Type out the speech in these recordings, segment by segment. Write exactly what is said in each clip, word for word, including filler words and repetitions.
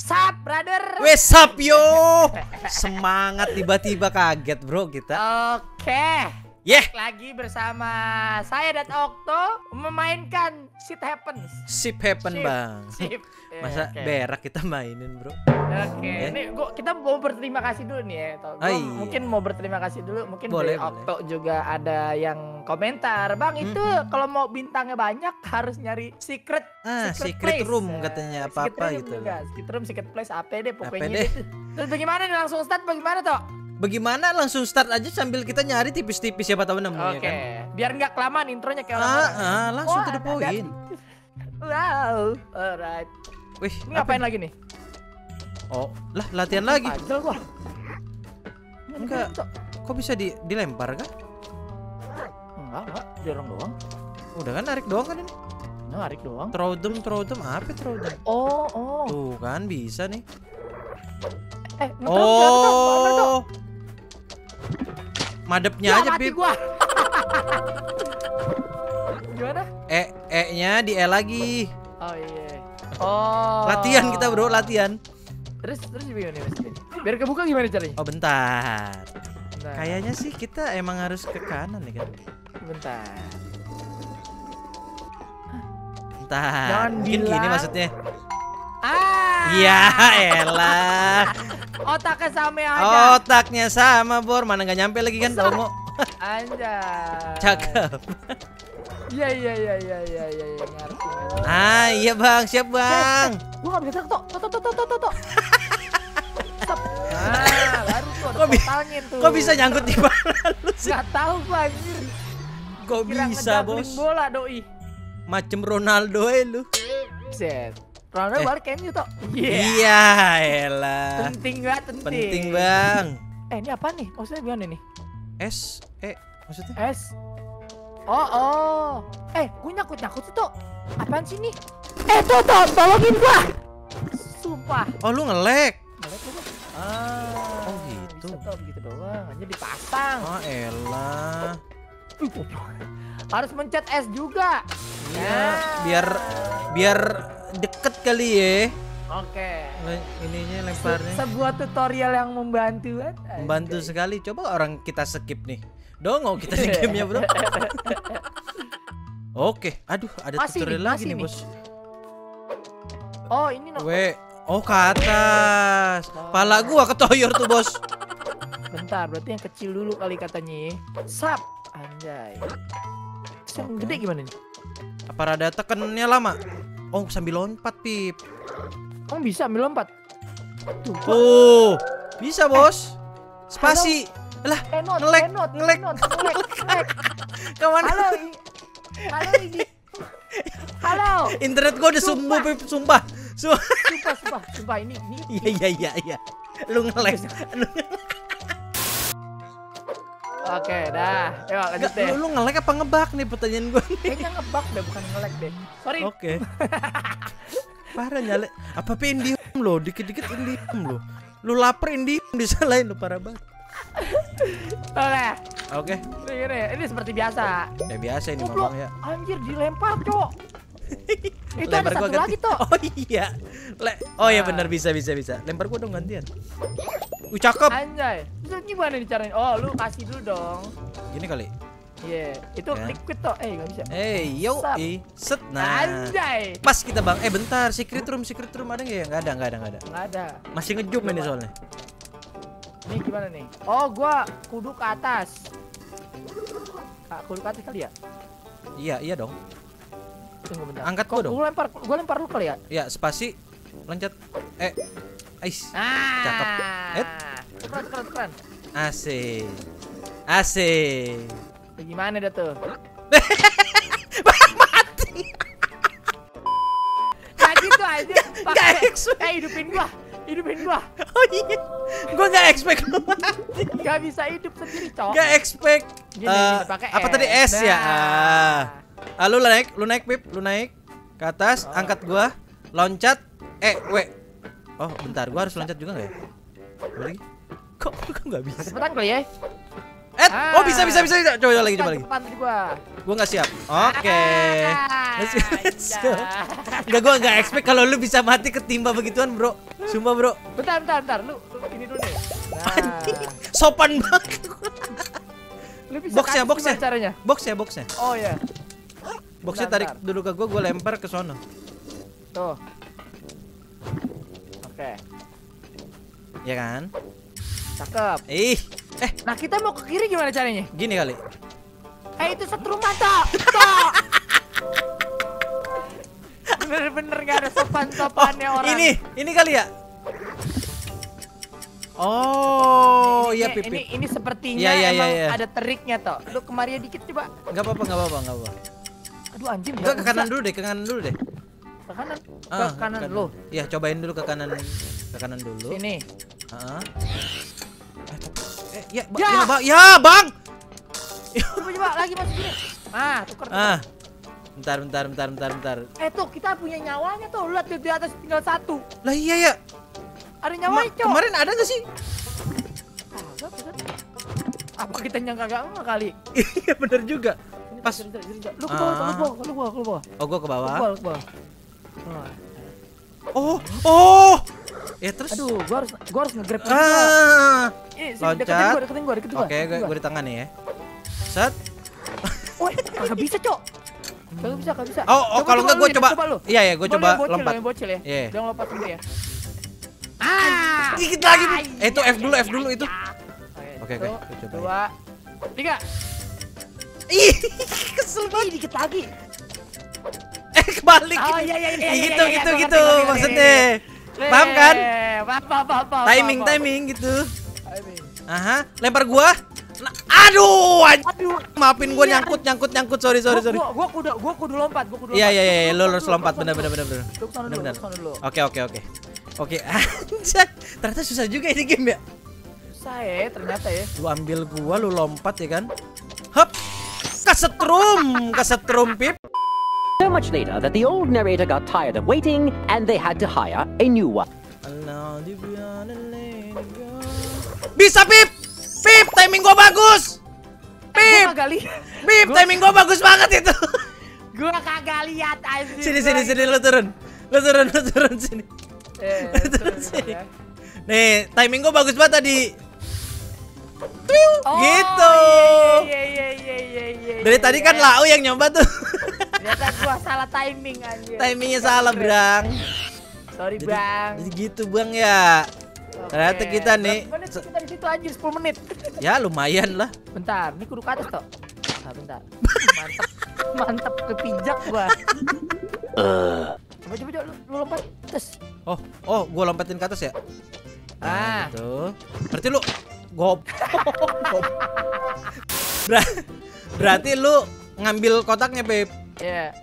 Sup, brother. Wes up yo. Semangat tiba-tiba kaget bro kita. Oke. Yeah. Lagi bersama saya dan Okto memainkan Shit Happens. Sip happen Sip. bang. Sip. Masa Oke. berak kita mainin bro. Oke, Ya. ini gua kita mau berterima kasih dulu nih ya. Gua Oh, iya. mungkin mau berterima kasih dulu. Mungkin Boleh, dari Okto juga ada yang komentar, Bang itu Hmm. kalau mau bintangnya banyak harus nyari secret Ah, secret place." room Nah, katanya, secret apa-apa room gitu. juga. Secret room, secret place, apa deh pokoknya deh. gitu. Terus bagaimana nih langsung start bagaimana toh? Bagaimana langsung start aja sambil kita nyari tipis-tipis siapa tahu nemu Oke, ya kan. biar nggak kelamaan intronya kayak Ah, orang-orang. ah, langsung Wah, to the ada- point. Wow, alright. Wih, Ini ngapain lagi nih? Oh, lah latihan lagi. Pajel gua. Enggak. Kok bisa di dilempar kan? Enggak, enggak, dorong doang. Udah kan narik doang kan ini. Narik doang. Trodem, trodem apa trodem? Oh, oh. Tuh kan bisa nih. Eh, ngetrok jangan ngetrok, ngetrok, ngetrok. Oh. Madepnya Ya, aja mati Pip. gua. Gimana? E, E-nya di E lagi. Oh iya. Oh. Latihan kita bro, latihan. Terus terus gimana nih Mas? Biar kebuka gimana caranya? Oh bentar. Bentar. Kayaknya sih kita emang harus ke kanan nih kan. Bentar. Bentar. Jangan Mungkin gini bilang. maksudnya. Ah. Iya, elah. Otaknya sama aja. Otaknya sama Bor, mana nggak nyampe lagi kan Tomo. Anjay. Cakep. Iya iya iya iya iya iya iya, ngerti. ngerti. Ah iya bang, siap bang. Gua enggak bisa gerak, Tok. Tok tok tok tok tok, tok. Stop. Nah, baru tuh ada Kok bi- portalnya tuh. Kok bisa nyangkut di mana lu sih? Enggak tahu gua anjir. Kok Kira bisa ngejuggling bos? bola doi. Macem Ronaldo eh lu. Set. Ronaldo Eh. balik M U tok. Iya, elah. Penting banget, penting. Penting bang. Eh, ini apa nih? Maksudnya gimana nih? S, E, maksudnya? S. Oh, oh. Eh, gue nyakut-nyakut sih, Tok. Apaan sih nih? Eh, tuh, Tok, tolongin gua. Sumpah. Oh lu ngelek. Ngelek gua. Ah. Oh, gitu. Bisa, Tok, begitu doang. Hanya dipasang. Oh elah. Ih, goblok. Harus mencet S juga. Iya, Nah. biar biar deket kali ya. Oke. Le- Ininya Se- lemparnya. sebuah tutorial yang membantu kan? Membantu Anjay. sekali. Coba orang kita skip nih. Dongo kita di gamenya bro. Oke, aduh ada Masih tutorial nih, lagi masih nih nih. bos. Oh, ini no. We, oh ke atas. Pala gua ketoyor tuh bos. Bentar, berarti yang kecil dulu kali katanya. Sap. Anjay. Terus yang Oke. gede gimana nih? Apa rada tekennya lama? Oh sambil lompat Pip. Oh, bisa ambil lompat. Tuh. gua- Oh, bisa bos. Spasi. Lah, Enot, ngelek, enot, ngelek. enot, ngelek, ngelek. kemana? Halo, i- halo ini. Halo. Internet gua udah Sumpah. sumbu Pip, sumpah. Sumpah. Sumpah, sumpah, sumpah ini, ini. Iya iya iya iya. Lu ngelek. Lu, Oke, dah. Yuk, lanjut nggak, deh. lu, lu ngelek apa ngebak nih pertanyaan gua nih. Kayaknya ngebug deh, bukan ngelek deh. Sorry. Oke. Parah nyale. Apa Indihome lo? Dikit-dikit Indihome lo. Lu lapar Indihome disalahin lu parah banget. Oke. Oke. Ini, ini, ini seperti biasa. Ya biasa ini Goblok, ngomong ya. anjir dilempar, Cok. Itu Lempar ada gua satu lagi, ganti. Tok. Oh iya. Le oh iya Nah. benar bisa bisa bisa. Lempar gua dong gantian. Uh cakep. Anjay. Terus gimana nih caranya? Oh, lu kasih dulu dong. Gini kali. Iya, itu Ya. liquid toh. Eh, enggak bisa. Eh, yo, Sap. i, set. Nah. Anjay. Pas kita bang. Eh bentar, secret room, secret room ada nggak ya? Nggak ada, nggak ada, nggak ada. Enggak ada. Masih ngejum ini soalnya. Nih gimana nih? Oh, gua kudu ke atas. Kak, kudu ke atas kali ya? Iya, iya dong. Tunggu bentar. Angkat Kok gua dong. Gua lempar, gua lempar lu kali ya? Ya, spasi, loncat. Eh, ais. Ah. Cakep. Eh. Keren, keren, keren. Asik. Asik. Ya, gimana dah tuh? Mati. Kayak gitu aja. Nggak Pakai. expect. Eh, hidupin gua. Hidupin gua. Oh iya. Gua nggak expect lu mati. Gak bisa hidup sendiri, Cok. Nggak expect. Gini, Eh, gini, pakai apa tadi S ya? Nah. Ah. Ah, lu naik, lu naik Pip, lu naik ke atas, Oh. angkat gua, loncat. Eh, we. Oh, bentar, gua harus loncat juga nggak ya? Apa lagi? Kok kok nggak bisa? Cepetan kali ya. Eh, Ah. Oh bisa bisa bisa. bisa. Coba lagi coba lagi. Depan gua. Gua nggak siap. Oke. Ah, Let's go. Let's go. indah. Enggak, gua nggak expect kalau lu bisa mati ketimpa begituan, bro. Sumpah, bro. Bentar, bentar, bentar. Lu, lu ini dulu nih. Nah. Sopan banget. Lu bisa Boxnya, kasih boxnya. gimana caranya? Boxnya, boxnya. Oh ya. Boxnya Bentar, tarik bentar. dulu ke gua, gua lempar ke sono. Tuh. Oke. Ya kan? Cakep. Ih, eh Nah, kita mau ke kiri gimana caranya? gini kali. Eh, itu setruman, Tok. Tok. Bener-bener gak ada sopan-sopannya orang. Ini, ini kali ya. Oh, Ini- iya ini- Pip. Ini, ini sepertinya Iya, iya, iya, emang iya. ada teriknya, Tok. Lu kemari dikit coba. Enggak apa-apa, enggak apa-apa, enggak apa. Aduh, anjing. Enggak ke nggak kanan bisa. dulu deh, ke kanan dulu deh. Ke kanan. Ke Ah, kanan lu. Iya, cobain dulu ke kanan. Ke kanan dulu. Sini. Heeh. Eh, tapi- eh, ya, ba- Ya! ya, Bang. Ya, Bang. Coba coba lagi masuk sini. Ah, tuker. tuker. Ah. Bentar, bentar, bentar, bentar, bentar. Eh, tuh kita punya nyawanya tuh. Lu lihat di di atas tinggal satu. Lah iya ya. Ada Kema- nyawanya, Cok. kemarin ada gak sih? Kagak, kagak. Apa kita nyangka kagak enggak kali? Iya, bener juga. Pas. Sini, sini, sini, sini. Lu ke bawah, Ah. lu ke bawah, lu ke bawah, lu ke bawah. Oh, gua ke Lu ke bawah. bawah, lu ke bawah. Nah. Oh, oh. Ya terus. Aduh, gua harus gua harus nge-grab juga. Ah. Eh, sini, Loncat. deketin gua, deketin gua, deketin gua. Oke, gue deketin gue di tangan nih ya. Set. Woi, kagak bisa, Cok. Kagak bisa, kagak bisa. Oh, oh Coba, kalau enggak gue lu, coba. coba lu. Iya ya, gue Coba coba lu yang bocil, lompat. lu yang bocil ya. Iya. Jangan lompat dulu ya. Ah, Dikit lagi. ah, Eh, itu iya, F dulu, iya, F dulu iya, itu. iya. Oke, oke, Satu, gue coba. dua, tiga. Ih, kesel banget. Ih, dikit lagi. Eh, kebalik. Oh iya iya iya. Gitu, iya, gitu, gua gitu ngerti, ngerti, maksudnya. ngerti. Paham kan? Eh, Paham, paham, paham, paham, Timing, paham. timing gitu. Timing. Aha, lempar gua. Nah, aduh, anj- Aduh, maafin gua iya. nyangkut, nyangkut, nyangkut. Sorry, sorry, Gua- sorry. Gua, gua kudu, gua kudu lompat, gua kudu Iya, lompat. iya, iya, Lu lo harus dulu, lompat, lu benar, kesana benar, dulu. benar, benar. Lu kesana dulu, Benar, lu kesana dulu. Oke, oke, oke. Oke, anjay. Ternyata susah juga ini game ya. Susah ya, ternyata ya. Lu ambil gua, lu lompat ya kan? Hup. Kesetrum, kesetrum Pip. So much later that the old narrator got tired of waiting and they had to hire a new one. Bisa Pip. Pip, timing gua bagus. Gua Pip, kagak lihat. Pip, timing gua bagus banget itu. Gua kagak lihat anjir. Sini, sini, sini, lu turun. Lu turun, lu turun sini. Eh, Turun terus, sini. ya. Nih, timing gua bagus banget tadi. Tuh, Oh, gitu. Iya iya iya iya iya. Dari iya, tadi iya. kan Lau yang nyoba tuh. Ternyata gua salah timing anjir. Timingnya salah, Brang. Sorry, Jadi, Bang. jadi gitu, Bang ya. Oke. Ternyata kita nih Berapa menit kita di situ anjir sepuluh menit. Ya lumayan lah. Bentar, ini kudu ke atas toh. Nah, bentar. Mantap. Mantap kepijak gua. Coba coba coba lu, lu lompat. Terus. Oh, oh, gua lompatin ke atas ya. Ah. Nah, gitu. Berarti lu gop. Ber- Berarti lu ngambil kotaknya, Beb. Iya.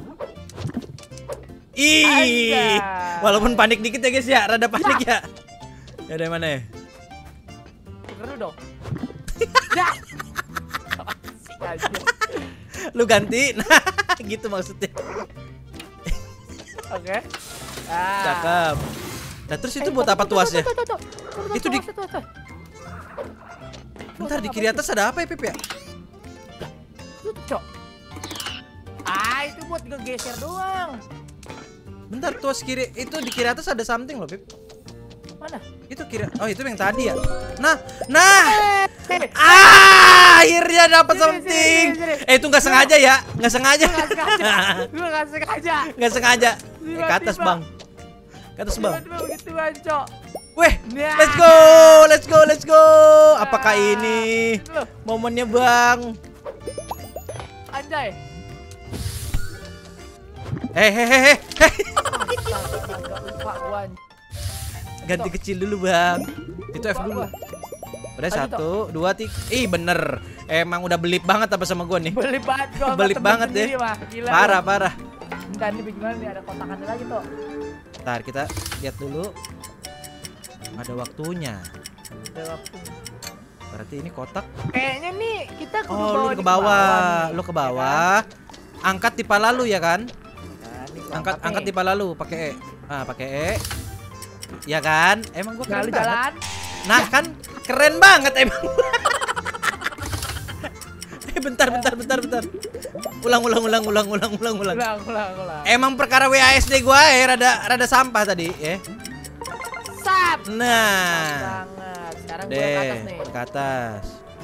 Ih. Anjay. Walaupun panik dikit ya, guys ya. Rada panik ya. Ya dari mana ya? Tuker dulu dong. Dah. Asik aja. Lu ganti. Nah, gitu maksudnya. Oke. Ah. Cakep. Nah, terus itu Eh, buat tuh, apa tuh, tuh, tuasnya? tuh, tuh, tuh. Tuh, Itu tuh, di- tuh, tuh, tuh. Bentar, di kiri atas ada apa ya, Pip ya? Tuh, Cok. Ah, itu buat ngegeser doang. Bentar, tuas kiri itu di kiri atas ada something loh, Pip. Mana? Itu kiri. Oh, itu yang tadi ya. Nah, nah. Eh, Ah, akhirnya dapat Sini, something. sini, sini, sini. Eh, itu nggak sengaja ya, nggak sengaja. Gua nggak sengaja. Gua nggak sengaja. Nggak sengaja. Eh, ke atas, Tiba-tiba. Bang. Ke atas, Bang. Tiba-tiba begituan, Cok. Weh, Nah. let's go, let's go, let's go. Apakah ini Loh, momennya, Bang? anjay. Eh, hehehe. Astaga, lupa gua. Ganti kecil dulu, Bang. Itu F dulu. Udah Ayo, satu, dua, tiga. Ih, bener. Emang udah belip banget apa sama gua nih? Belip banget gua. sama Belip temen banget sendiri, deh. mah. Gila. Parah, lu. parah. Bentar nih bagaimana nih ada kotakannya lagi tuh. Ntar kita lihat dulu. Ada waktunya. Ada waktu. Berarti ini kotak. Kayaknya nih kita kudu Oh, bawa lu di ke bawah. nih, Lu ke ya bawah. Angkat di pala lu ya kan? kan? Nah, ini gua Angkat nih. angkat di pala lu pakai E. Ah, pakai E. Ya kan? Emang gua Nah, keren lu banget. jalan. Nah, kan keren banget emang. Eh bentar bentar bentar bentar. Ulang ulang ulang ulang ulang ulang ulang. Ulang, ulang, ulang. Emang perkara W A S D gua eh rada rada sampah tadi ya. Sap. Nah. Banget. Sekarang gue ke atas Deh, nih. ke atas.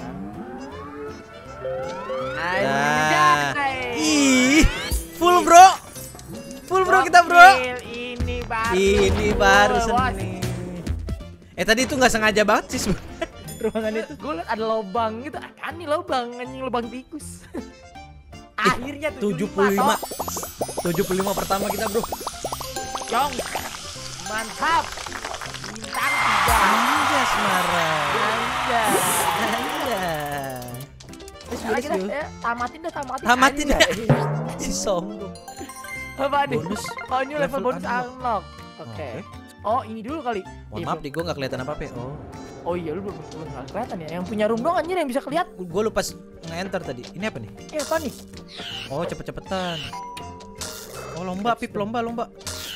Anjay. Ih, full bro. Full bro kita bro. Gokil, Ini baru. Ini baru Bos. seni. Eh tadi itu nggak sengaja banget sih sebenarnya. Ruangan itu. Gue liat ada lubang gitu. Kan nih lubang, anjing lubang tikus. Akhirnya tujuh puluh lima. tujuh puluh lima pertama kita bro. Jong. Mantap. Bintang tiga. Anjas marah. Anjay. Anjas. Lagi dah, ya, tamatin dah, tamatin. Tamatin dah. Anjay. Si sombong. Apa nih? Bonus. Oh ini level, Level bonus unlock. unlock. Oke. Oh ini dulu kali. Mohon Ih, maaf belum- nih, gue nggak kelihatan apa apa. Oh, Oh iya lu belum belum nggak kelihatan ya. Yang punya room dong anjir yang bisa kelihatan. gue lupa nge-enter tadi. Ini apa nih? Eh apa nih? Oh, cepet-cepetan. Oh, lomba, Pip, lomba, lomba.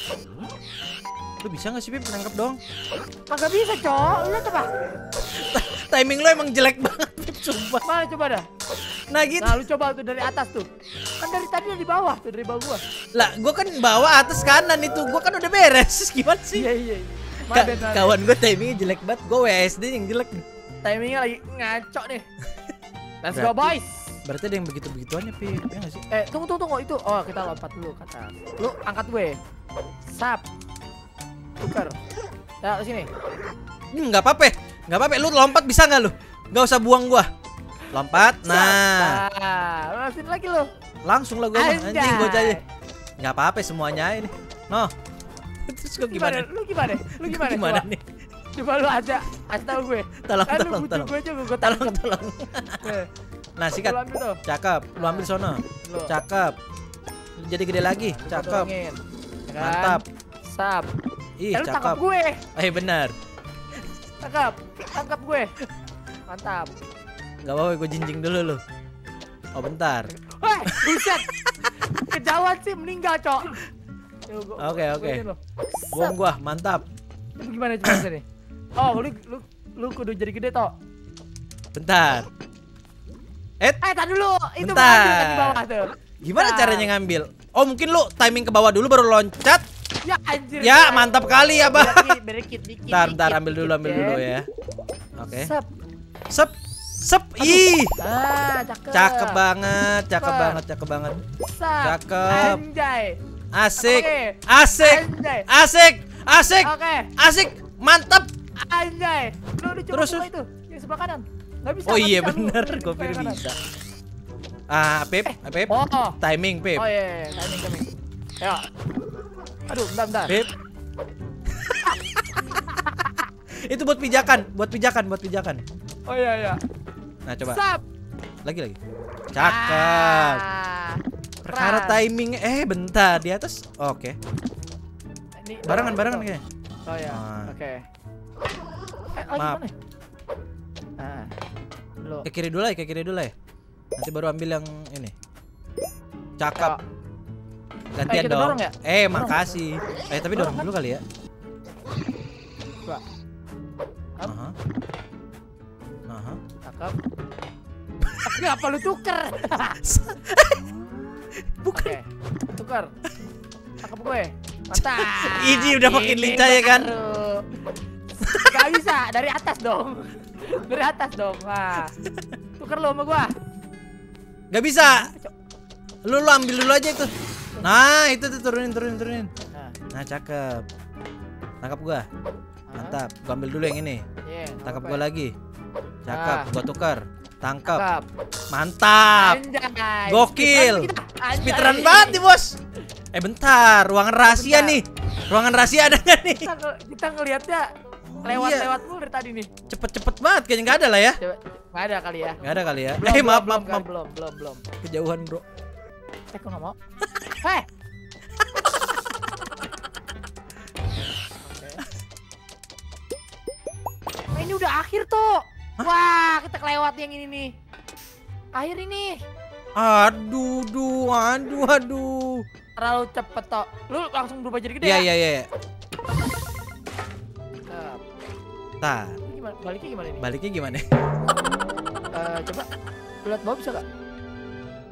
Lu bisa nggak sih, Pip, nangkep dong? Kagak bisa, Cok. Lu lihat apa? Timing lu emang jelek banget, Pip, sumpah. Mana coba dah. Nah gitu. Nah, lu coba tuh dari atas tuh. Kan dari tadi udah di bawah tuh, dari bawah gua. Lah, gue kan bawa atas kanan itu. Gue kan udah beres. Gimana sih? Iya, iya. iya. Ka- Maaf, maaf. kawan gue timingnya jelek banget. Gue W S D yang jelek nih. Timingnya lagi ngaco nih. Let's Berarti- go, boys. Berarti ada yang begitu-begituannya, Pip. Ya nggak sih? Eh, tunggu, tunggu, tunggu. Itu. Oh, kita lompat dulu ke atas. Lu angkat gue. Sap. Tuker. Ya, ke sini. Hmm, nggak apa-apa. Nggak apa-apa. Lu lompat bisa nggak lu? Nggak usah buang gua. Lompat. Nah, Nah, lu lanjutin lagi lu. langsung lah gue Anjay. anjing gue aja. Nggak apa-apa semuanya ini. No. Terus gue Gimana? gimana? Lu gimana? Lu gimana? Gimana coba? nih? Coba lu aja. Kasih tau gue. Tolong, Kan lu tolong, butuh tolong. gue juga gue Tolong, tangkep. tolong. Eh, Nah, sikat. lu ambil tuh. Cakep. Lu ambil sono. Lu. Cakep. Jadi gede lagi. Gua Cakep. tuangin. Ya kan? Mantap. Sap. Ih, Eh, lu tangkap cakep. gue. Eh, benar. Tangkap. Tangkap gue. Mantap. Gak apa-apa, gue jinjing dulu lu. Oh, bentar. Weh, buset. Kejauhan sih meninggal, Cok. Yuk, gua- Oke, gua oke. ini lu. Buang gua, mantap. Lu gimana coba sini? Oh, lu lu lu kudu jadi gede, Tok. Bentar. Eh, Eh, tadi dulu. Itu Bentar. ambil kan di bawah tuh. gimana Bentar. caranya ngambil? Oh, mungkin lu timing ke bawah dulu baru loncat. Ya anjir. Ya, mantap kali ya, Bang. Dikit, dikit, dikit. Bentar, bentar, dikit, ambil dulu, dikit, ambil dulu ya. Oke. Sep. Sep. Sep. Ih. Ah, cakep. Cakep banget, cakep Cepet. banget, cakep banget. Sep. Cakep. Anjay. Asik. Oke. Asik. Anjay. Asik. Asik. Oke. Asik. Mantap. Anjay. Lu udah coba Terus, buka terus. itu. Yang sebelah kanan. Gak bisa. Oh nggak iya bisa, lu. bener, Lu gue sebelah pikir kanan. bisa. Ah, Pip, Pip. Oh. Timing, Pip. Oh iya, iya, timing, timing. Ya. Aduh, bentar, bentar. Pip. Itu buat pijakan, buat pijakan, buat pijakan. Oh iya, iya. Nah, coba. Sap. Lagi lagi. Cakep. Ah. Perkara Ras. timing eh bentar di atas. Oke. Ini Barengan, oh, barengan oh. kayaknya. Oh ya, Ah. oke. Eh, lagi Maaf. mana? Nah, lo. Ke kiri dulu ya, ke kiri dulu ya. Nanti baru ambil yang ini. Cakep. Ya. Gantian Eh, kita dong. dorong ya? Eh, Dorong. makasih. Eh, tapi dorong Dorong kan? dulu kali ya. Coba. Up. Aha. Aha. Cakep. Kenapa lu tuker? Bukan. Oke, tuker. Cakep gue. Mantap. Ini udah makin Ini lincah ya kan? baru. Gak bisa, dari atas dong. Dari atas dong. Wah. Tuker lo sama gua. Gak bisa. Lu lu ambil dulu aja itu. Nah, itu tuh turunin turunin turunin. Nah, Nah, cakep. Tangkap gua. Mantap. Gua ambil dulu yang ini. iya. Tangkap oke. gua lagi. Cakep. Ah. Gua tukar. Tangkap. Cakep. Mantap. Anjay. Gokil. Speedrun kita. Anjay. Speedrun banget nih, Bos. Eh, bentar. Ruangan rahasia Bentar. nih. Ruangan rahasia ada nggak nih? Kita, nge- kita ngelihatnya Oh, lewat-lewat mulu dari tadi nih. Cepet-cepet banget kayaknya nggak ada lah ya. Coba, nggak ada kali ya. Nggak ada kali ya. Belum, eh, maaf belum, maaf belum, maaf. belum, belum, belum. Kejauhan, Bro. Eh, kok nggak mau? Hei. Nah, ini udah akhir tuh. Wah, kita kelewat yang ini nih. Akhir ini. Aduh, duh, aduh, aduh. Terlalu cepet toh. Lu langsung berubah jadi gede Iya, ya? iya, iya. Nah, Tar, ini gimana? Baliknya gimana ini? baliknya gimana? Eh, coba. Lu lihat bawah bisa gak?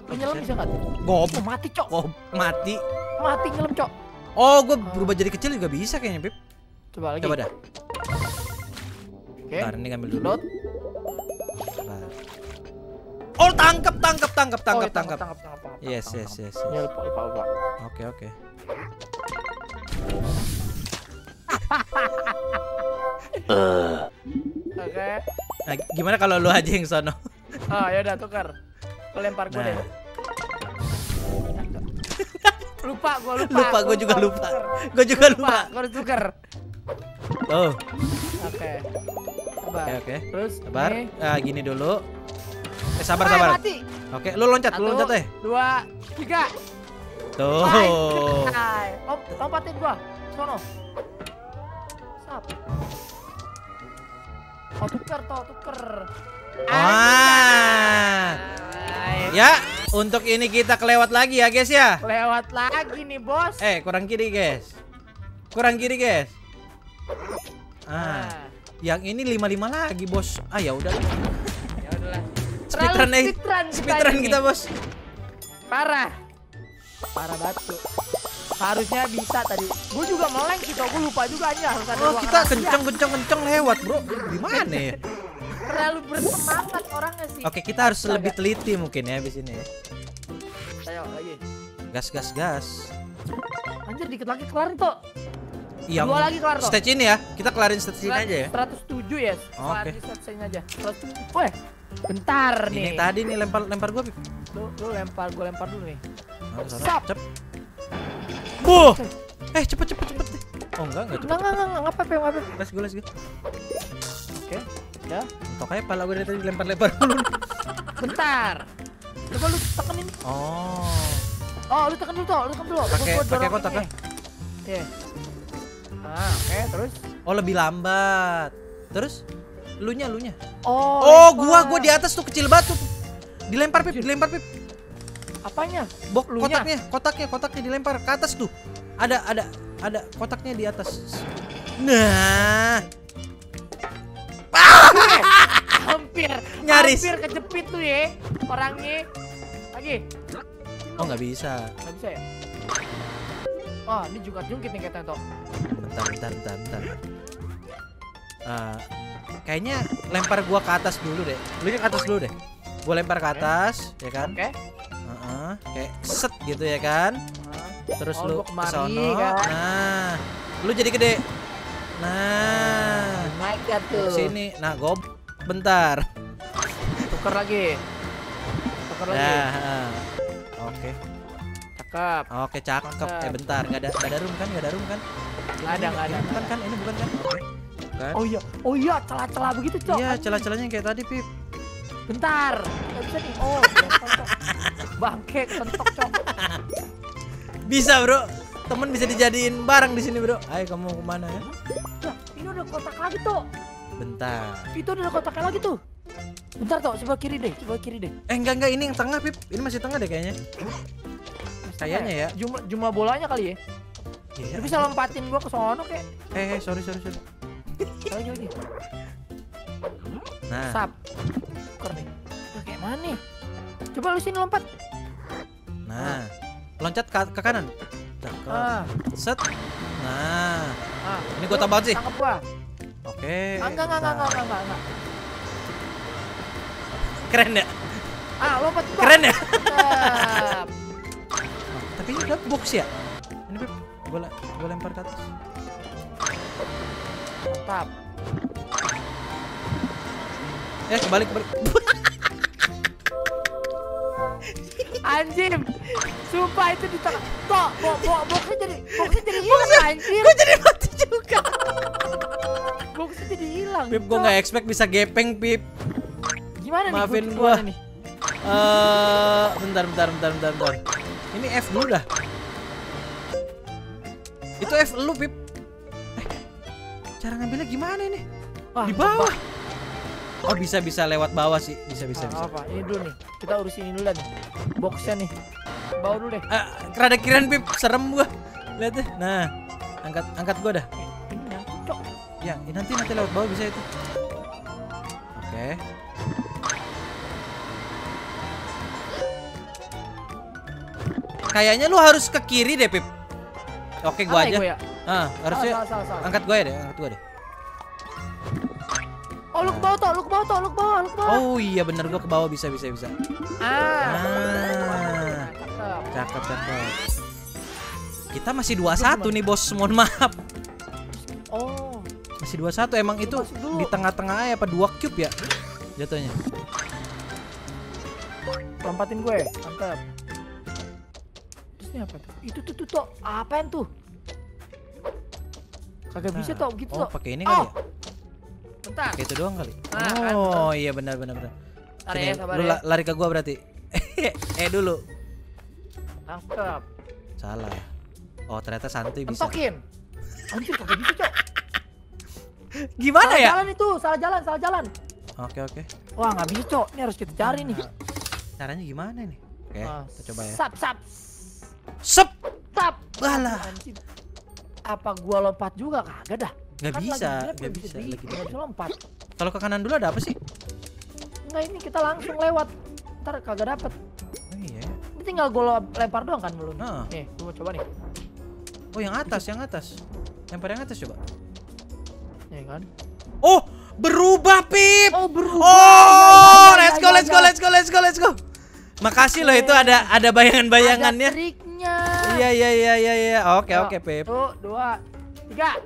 Lu nyelam bisa nggak? Gob. Oh, mati cok. Gob. Mati. Mati nyelam cok. Oh, gue berubah jadi kecil juga bisa kayaknya, Pip. Coba lagi. Coba dah. Oke. Bentar, ini ngambil dulu. Load. Bentar. Oh, tangkap, tangkap, tangkap, Oh, tangkap, iya, tangkap. tangkap, tangkap, tangkap, Yes, tangkap, yes, tangkap. yes, Ya yes. lupa, lupa, lupa. Oke, oke. Oke. Nah, gimana kalau lu aja yang sono? Oh, ya udah tukar. Lu lempar gue Nah. deh. Lupa, gue lupa. Lupa, gue juga lupa. Gue juga lupa. Gue harus tukar. Oh, Oke. Coba. oke, oke. Terus Sabar. ini. Ah, gini dulu. Eh, sabar, Eh, sabar. mati. Oke, lu loncat, lu Satu, loncat eh. dua, tiga. Tuh. Hai. Lom, lompatin gua. Sono. Sap. Oh, tuker toh, tuker. Wah. Hai. Ya, untuk ini kita kelewat lagi ya, guys ya. Lewat lagi nih, Bos. Eh, kurang kiri, guys. Kurang kiri, guys. Ah, Nah, yang ini lima lima lagi, Bos. Ah, ya udah. ya udahlah. Speedrun Terlalu eh. speedrun kita Speedrun ini. kita, Bos. Parah. Parah batu. Harusnya bisa tadi. Gue juga meleng sih, tau. Gue lupa juga aja harus ada Oh, ruang kita rahasia. kenceng-kenceng-kenceng lewat, Bro. Gimana ya? Terlalu bersemangat orangnya sih. Oke, kita harus lebih teliti mungkin ya di sini ya. Ayo lagi. Gas, gas, gas. Anjir, dikit lagi kelar nih, Tok. Yang Dua lagi kelar, Tok. stage ini ya. Kita kelarin stage ini aja ya. seratus tujuh ya. Oke. Oke. seratus tujuh aja. seratus tujuh. Weh, bentar Ini nih. yang tadi nih lempar lempar gua, Pip. Lu, lu lempar, gue lempar dulu nih. Oh, sana. Sap. Cep. Buh. Eh, cepet cepet cepet deh. Oh, enggak, enggak cepet. Enggak, enggak, enggak, enggak apa-apa, enggak apa-apa. Let's go, let's go. Oke, ya. Tok aja pala gue dari tadi lempar-lempar dulu. Bentar. Coba lu tekenin. Oh. Oh, lu tekan dulu, Tok. Lu tekan dulu. Gua- Pakai- gua pakai dorong kotak ini. kan? Iya. Ah, oke, terus. Oh, lebih lambat. Terus lunya lunya. Oh, Oh, lempar. gua gua di atas tuh kecil batu. Dilempar, Pip, dilempar, Pip. Apanya? Bok Lunya? kotaknya, kotaknya, kotaknya dilempar ke atas tuh. Ada ada ada kotaknya di atas. Nah, Hampir. Nyaris. Hampir kejepit tuh ya. Orangnya. Lagi. oh nggak bisa. Nggak bisa ya? Oh, ini juga jungkit nih katanya, Tok. Bentar, bentar, bentar, bentar. Ah, kayaknya lempar gua ke atas dulu deh. Lu ke atas dulu deh. Gua lempar ke atas, ya kan? Oke. Heeh, kayak set gitu ya kan? Terus Oh, lu gua kemari, kesono. kan? Nah, lu jadi gede. Nah, Naik ya tuh. ke sini. Nah, gob. Bentar. Tuker lagi. Tuker lagi. Nah, ah. oke. Cakep. Oke, cakep. Mantap. Eh, bentar, nggak ada nggak ada room kan? Nggak ada room kan? Nggak ada, nggak ada. Ini bukan kan? Ini bukan kan? Oke. Bukan. Oh iya, oh iya, celah-celah begitu, Cok. Iya, Anjing. celah-celahnya yang kayak tadi, Pip. Bentar. Nggak bisa nih. Oh, lempar, Cok. Bangke, kentok, Cok. Bisa, Bro. Temen bisa dijadiin barang di sini, Bro. Ayo kamu kemana ya? Nah, ini udah kotak lagi, Tok. Bentar. Itu udah kotaknya lagi tuh. Bentar, Tok. Coba kiri deh, coba kiri deh. Eh, enggak enggak ini yang tengah, Pip. Ini masih tengah deh kayaknya. Kayaknya ya. Jumlah jumlah bolanya kali ya. Iya. Lu bisa lompatin gua ke sono kayak. Eh, eh, sorry, sorry, sorry. Lagi lagi. Nah, Sap. Tuker nih. Udah kayak mana nih? Coba lu sini lompat. nah. Loncat ke, ke kanan. Cakep. Ah, Set. Nah. ah. Ini gua tambah sih. Tangkap gua. Oke. Ah, enggak, enggak, enggak, enggak, enggak, enggak, enggak. Keren ya? Ah, lompat juga. Keren ya? Sap. Tapi ini udah box ya? Ini Pip, gua, le- gua lempar ke atas. Mantap. Eh, kebalik, kebalik. Anjir. Sumpah itu di tengah. Kok, bo, bo, boxnya jadi boxnya jadi hilang anjir. Gua jadi mati juga. Boxnya jadi hilang. Pip, gua nggak expect bisa gepeng, Pip. Gimana nih? Maafin gua gua. gimana nih? Eh, bentar, bentar, bentar, bentar, bentar. Ini F dulu dah. Itu F lu, Pip. Eh, cara ngambilnya gimana ini? Wah, Di bawah. Oh, bisa bisa lewat bawah sih. Bisa bisa Ah, bisa. apa? Ini dulu nih. Kita urusin ini dulu nih. Boxnya nih. Bawa dulu deh. Ah, rada kirain, Pip, serem gua. Lihat deh. Nah, angkat angkat gua dah. Ini nyangkut, Cok. Ya, nanti nanti lewat bawah bisa itu. Oke. Kayaknya lu harus ke kiri deh, Pip. Oke, gua Salah aja. gua ya? Ah, harusnya Salah, salah, salah. angkat gua ya deh, angkat gua deh. Oh, lu ke bawah toh, lu ke bawah toh, lu ke bawah, lu ke bawah. Oh iya bener, gua ke bawah bisa bisa bisa. Ah. Ah. Cakep. Cakep cakep. Kita masih dua satu nih, Bos. Mohon maaf. Oh. Masih dua satu. Emang itu masuk dulu. di tengah-tengah ya apa dua cube ya? Jatuhnya. Lompatin gue, mantap. Terus ini apa tuh? Itu tuh tuh toh, apaan tuh? Kagak bisa toh, gitu Oh, toh. pakai ini kali ya? Bentar. Pakai itu doang kali. Nah, kan, Oh, iya benar benar benar. Bentar Sini, ya, sabar lu ya. la- lari ke gua berarti. eh dulu. Tangkep. Salah. Oh, ternyata santuy bisa. Pentokin. Anjir, kagak bisa, Cok. Gimana Salah ya? jalan itu, salah jalan, salah jalan. Oke, oke. Wah, nggak bisa, Cok. Ini harus kita cari nih. Nah, caranya gimana nih? Oke, Ah, kita coba ya. Sap, sap. Sep. Sap. Walah. Anjir. Apa gua lompat juga kagak dah? Nggak Kan bisa, lagi grab, nggak bisa, bisa, di- lagi nggak bisa lompat. Kalau ke kanan dulu ada apa sih? Enggak, ini kita langsung lewat. Ntar kagak dapet. Oh iya. Ini tinggal gua lempar doang kan belum. Ah. Nih, gua mau coba nih. Oh, yang atas, yang atas. Lempar yang atas coba. Ya kan? Oh, berubah, Pip. Oh, berubah. Oh, Ya, ya, let's ya, go, ya, let's go, ya. let's go, let's go, let's go. Makasih loh, itu ada ada bayangan-bayangannya. Ada triknya. Iya, iya, iya, iya, iya. Oke, Yuk, oke, Pip. Satu, dua, tiga.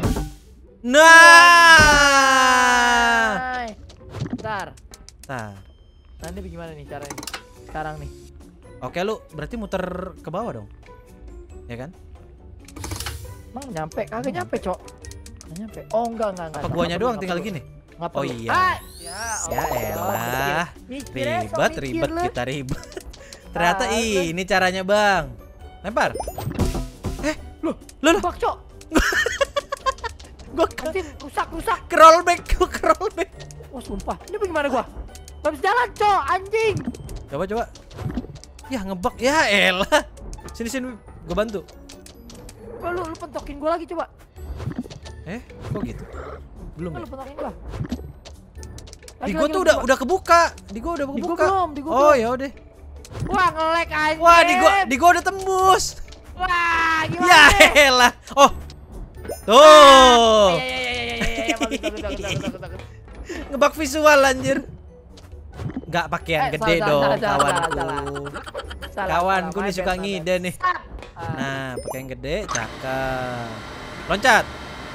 Nah. Hai. Bentar. Nah. Nanti bagaimana nih caranya? Sekarang nih. Oke, lu berarti muter ke bawah dong. Ya kan? Emang nyampe? Kagak nyampe, Cok. Nggak nyampe. Oh, enggak, enggak, enggak. Apa Nggak guanya perlu, doang nggak tinggal perlu. gini? Nggak Oh perlu. iya. Ah, ya, Ya Allah. elah. Mikir ya, sok Ribet, mikir ribet lu. kita ribet. Ternyata Ah, ini caranya, Bang. Lempar. Eh, Loh, lu lu. Bak, Cok. Gua Anjir, rusak, rusak. roll back, gua roll back. Wah, sumpah. Ini bagaimana gua? Gak bisa jalan, Cok. Anjing. Coba coba. Ya ngebak. Ya elah. Sini sini, gua bantu. Wah, lu, lu pentokin gua lagi coba. Eh, kok gitu? Belum. Wah, Ya? lu pentokin gua. Di Lagi, gua lagi, tuh lagi, udah coba. udah kebuka. Di gua udah Di gua kebuka. belum, di gua Oh, belum. ya udah. Wah, nge-lag anjing. Wah, di gua di gua udah tembus. Wah, gimana? Ya nih? elah. Oh. Tuh. Ya, ya, ya, ya, ya, ya, ya, bagus, bagus, bagus, bagus, bagus, bagus. Ngebak visual anjir. Enggak pakai yang Eh, gede salah, dong, salah, salah, kawanku. salah, Salah, Kawanku salah, nih my suka bad, my ngide nih. bad. Ah. Nah, pakai yang gede, cakep. Loncat.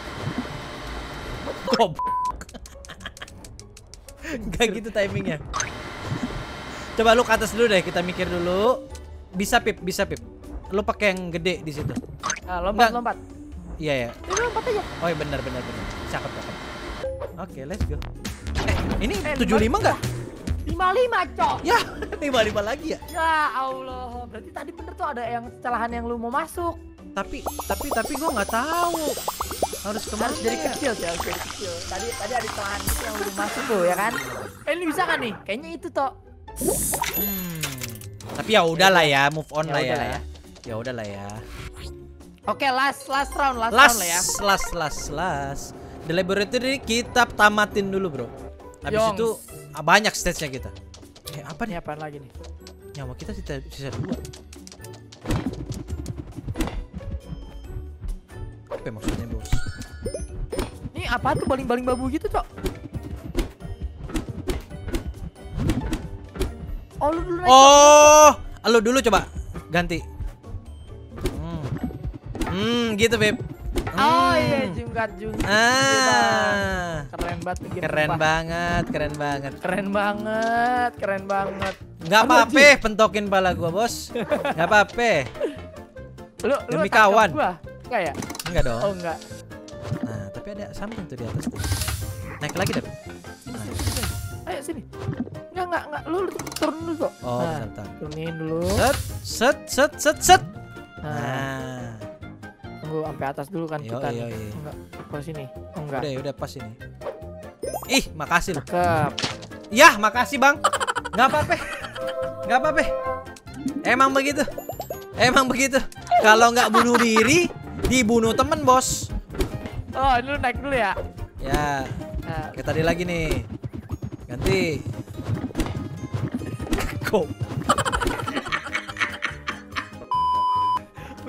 Gob. Gak gitu timingnya. Coba lu ke atas dulu deh, kita mikir dulu. Bisa Pip, bisa Pip. Lu pakai yang gede di situ. Ah, lompat, Nggak. lompat. Iya ya. Ini lompat aja. Oh iya benar benar benar. Cakep cakep. Oke, let's go. Eh, ini Eh, tujuh puluh lima enggak? lima puluh lima, Cok. Ya, lima puluh lima lagi ya. Ya Allah, berarti tadi bener tuh ada yang kesalahan yang lu mau masuk. Tapi tapi tapi gua nggak tahu harus kemana. Harus dari ya? kecil sih, harus dari kecil. Tadi tadi ada kesalahan gitu yang lu mau masuk tuh, ya kan? Eh, ini bisa kan nih? Kayaknya itu toh. Hmm. Tapi ya udahlah ya, move on Ya lah ya. udahlah ya. Ya udahlah ya. Oke, last last round, last, Last, round lah ya. last, last, last. The laboratory kita tamatin dulu bro. Habis Yongs. itu ah, banyak stage-nya kita. Eh apa Ini nih? apaan lagi nih? Nyawa kita sisa, sisa dua. Apa maksudnya bos? Ini apa tuh baling-baling babu gitu, Cok? Oh, lu dulu naik. Cok. Oh, lu dulu coba ganti. Hmm, hmm gitu beb. Oh Hmm. iya, jungkat jungkat. Ah, Keren banget nih game, keren sumpah. banget, keren banget. Keren banget, keren banget. Nggak Aduh, apa-apa, pentokin pala gua bos. Nggak apa-apa. Lu lu Demi tangkap kawan. Gua. Enggak ya? Enggak dong. Oh, enggak. Nah, tapi ada something tuh di atas tuh. Naik lagi deh. Sini, sini, sini. Ayo sini. Enggak, enggak, enggak. Lu, lu turun dulu kok. Oh, Nah, bentar, bentar. turunin dulu. Set, set, set, set, set. Nah, Nah, tunggu sampai atas dulu kan Yo, kita yo, nih. yo. Enggak, ke sini. Oh, enggak. udah, udah pas ini. Ih, makasih loh. Cakep. Yah, makasih bang. Nggak apa-apa. Nggak apa-apa. Emang begitu. Emang begitu. Kalau nggak bunuh diri, dibunuh temen bos. Oh, ini lu naik dulu ya. Ya, Nah, kayak tadi lagi nih. Ganti. Go.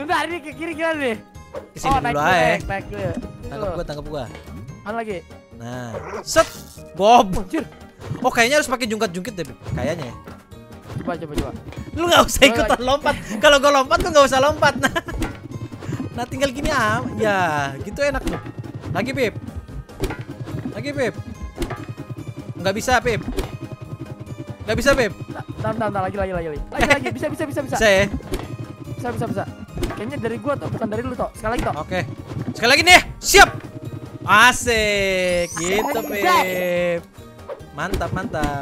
Bentar, ini ke kiri gimana nih? Kesini Oh, naik dulu dulu, aja. naik, naik dulu. Tangkap gua, tangkap gua. Mana lagi? Nah, set. Bob. Anjir. Oh, kayaknya harus pakai jungkat-jungkit deh, Beb. Kayaknya ya. Coba, coba, coba. Lu nggak usah ikutan lompat. Kalau gua lompat tuh nggak usah lompat. Nah, nah tinggal gini ah. Ya, gitu enak tuh. Lagi, Beb. Lagi, Beb. Nggak bisa, Beb. Nggak bisa, Beb. Bentar, bentar, bentar, lagi, lagi, lagi, lagi. Lagi, lagi, bisa, bisa, bisa, bisa. Bisa ya? Bisa, bisa, bisa. Kayaknya dari gua tuh, bukan dari lu toh. Sekali lagi toh. Oke. Sekali lagi nih. Siap. Asik. Gitu, Beb. Mantap, mantap.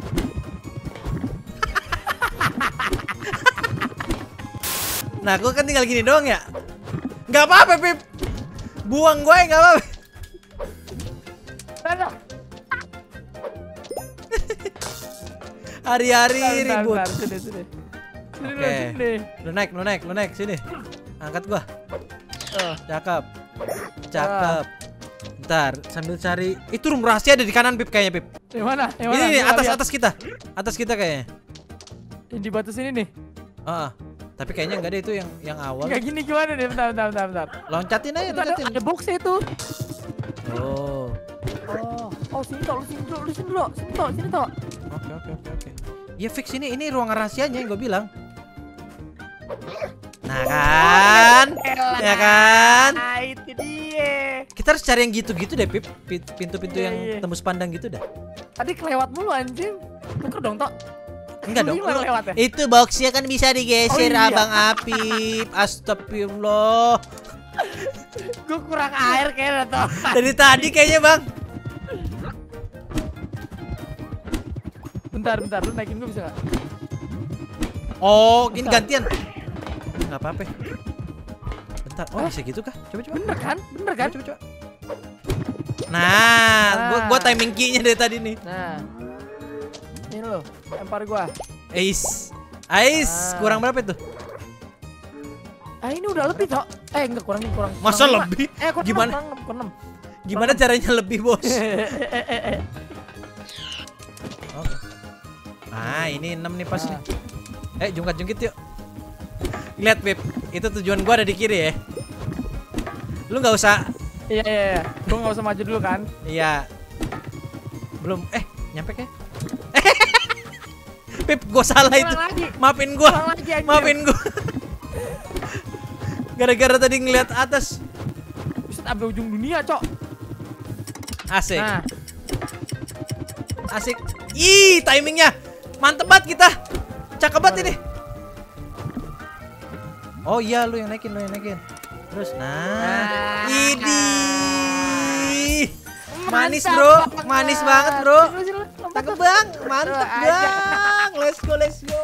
Nah, gua kan tinggal gini doang ya. Nggak apa-apa, Beb. Buang gue nggak apa-apa. Bentar, Hari-hari bentar, ribut. bentar, sini, sini. Sini, Oke. sini. Lu naik, lu naik, lu naik sini. Angkat gua. Oh. Cakep. Cakep. Bentar, sambil cari. Itu room rahasia ada di kanan, Pip, kayaknya, Pip. Yang mana? Yang Ini mana? nih, Gua atas lihat. atas kita. Atas kita kayaknya. Yang di batu sini nih. Heeh. Tapi kayaknya enggak ada itu yang yang awal. Kayak gini gimana nih? Bentar, bentar, bentar, bentar. Loncatin aja, Itu ada, loncatin. ada box itu. Oh. Oh, oh sini toh, lu sini toh, lu sini toh, sini toh, sini toh. Oke, oke, oke, oke. Ya fix ini, ini ruangan rahasianya yang gue bilang. Nah kan, ya kan. Nah, itu dia. Kita harus cari yang gitu-gitu deh, Pip. Pin- Pintu-pintu Iya, yang iya. tembus pandang gitu dah. Tadi kelewat mulu anjing. Tuker dong, Tok. Enggak Lu dong. gimana lewat ya? Itu boxnya kan bisa digeser, Oh, iya. Abang Apip. Astagfirullah. Gue kurang air kayaknya toh. Dari tadi kayaknya, Bang. Bentar, bentar, lu naikin gue bisa gak? Oh, ini Bentar. gantian. Enggak apa-apa. Bentar. Oh, Eh? bisa gitu kah? Coba coba. Bener kan? Bener kan? Coba coba. Nah, gua gua timing key-nya dari tadi nih. Nah. Ini lo, lempar gua. Ais. Ais, Ah. kurang berapa itu? Ah, ini udah lebih, Tok. Eh, enggak kurang nih, kurang. Masa kurang lima. lebih? Eh, kurang Gimana? enam, kurang kurang enam. Gimana caranya lebih, Bos? Oke. Ah, ini enam nih pas nih. Eh, jungkat-jungkit yuk. Lihat, Beb. Itu tujuan gua ada di kiri ya. Lu nggak usah. Iya, iya, iya. Gua enggak usah maju dulu kan? Iya. Belum. Eh, nyampe kayak. Beb, gua salah Kurang itu. lagi. Maafin gua. Kurang lagi, anjir. Maafin gua. Gara-gara tadi ngeliat atas. Buset, sampai ujung dunia, Cok. Asik. Nah, Asik. Ih, timingnya mantep banget kita. Cakep banget ini. Oh iya, lu yang naikin, lu yang naikin. Terus, nah, Nah, ini manis mantap bro, banget. manis banget bro. Sini, sini, lompat Cakep tuh. bang, mantep Aduh, aja. bang. Let's go, let's go.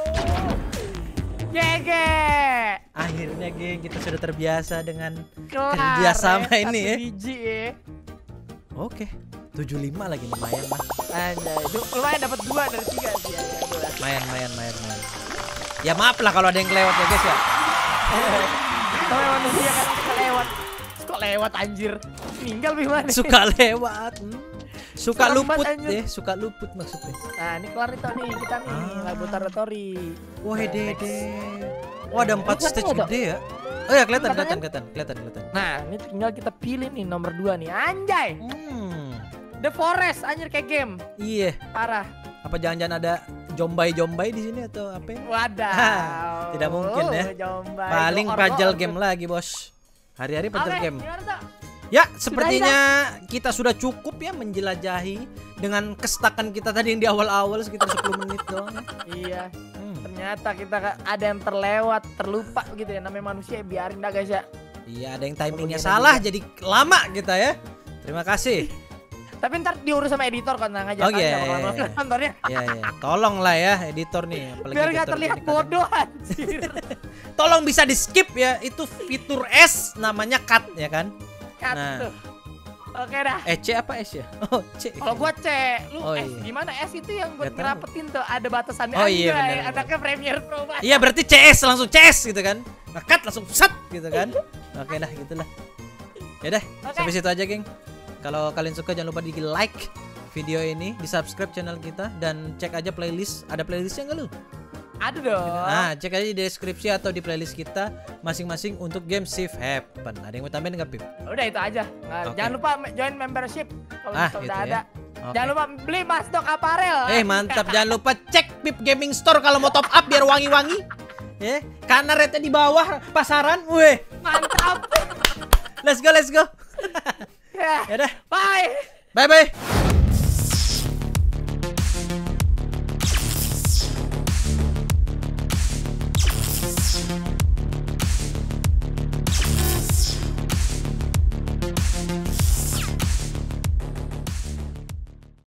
Gege. Akhirnya geng, kita sudah terbiasa dengan Kelar, kerjasama ya. ini Satu ya. biji ya. Oke, tujuh puluh lima lagi lumayan mah. Anjay, du- lumayan dapat dua dari tiga sih ya. Dua. Lumayan, lumayan, lumayan, lumayan. Ya maaf lah kalau ada yang kelewat ya guys ya. Namanya manusia kan suka lewat. Kok lewat anjir? Meninggal gimana? Suka lewat. Hmm. Suka Serem luput banget, anjir. deh, suka luput maksudnya. Nah, ini kelar itu nih kita nih Ah. laboratori. Wah, dede. Wah, ada empat Kelihatan stage nggak, Dok? gede ya. Oh ya, kelihatan, Kelihatan kelihatan, kan? kelihatan, kelihatan, kelihatan. Nah, ini tinggal kita pilih nih nomor dua nih. Anjay, Hmm. The Forest anjir kayak game. Iya. Parah. Apa jangan-jangan ada jombai-jombai di sini atau apa? Wadah. Hah, tidak mungkin ya. Jombai. Paling Goor, pajal goor. game lagi, Bos. Hari-hari pajal Oke, game. gimana, Tok? Ya, sepertinya kita sudah cukup ya menjelajahi dengan kestakan kita tadi yang di awal-awal sekitar sepuluh menit doang. Iya. Hmm. Ternyata kita ka- ada yang terlewat, terlupa gitu ya. Namanya manusia, biarin dah guys ya. Iya, ada yang timingnya Perlu salah juga. jadi lama kita ya. Terima kasih. Tapi ntar diurus sama editor kan, tenang aja. Oh, kan, iya, nggak bakal iya, masuk iya. kantornya. Ya, ya. Tolong lah ya editor nih. Apalagi Biar nggak editor terlihat gini kan. bodoh anjir. Tolong bisa di skip ya. Itu fitur S namanya cut ya kan. Cut Nah. tuh. Oke dah. Eh C apa S ya? Oh C. Kalau gua C, lu Oh, S iya. gimana? S itu yang buat Nggak tahu. ngerapetin tuh, ada batasannya. Oh, iya, Anjay, benar, benar. anaknya Premiere Pro banget. Iya berarti C S langsung C S gitu kan. Nah, cut langsung set gitu kan. Oke dah gitulah. Ya deh, Oke. sampai situ aja geng. Kalau kalian suka jangan lupa di like video ini, di subscribe channel kita dan cek aja playlist. Ada playlistnya nggak lu? Ada dong. Nah, cek aja di deskripsi atau di playlist kita masing-masing untuk game Shift Happen. Ada yang mau tambahin nggak, Pip? Udah itu aja. Nah, Oke. jangan lupa me- join membership kalau Ah, misalnya gitu udah ya. ada. Oke. Jangan lupa beli Masdok Apparel. Eh, mantap. Jangan lupa cek Pip Gaming Store kalau mau top up biar wangi-wangi. Ya, karena rate di bawah pasaran. Weh. Mantap. Let's go, let's go. Ya. Ya udah. Bye. Bye bye.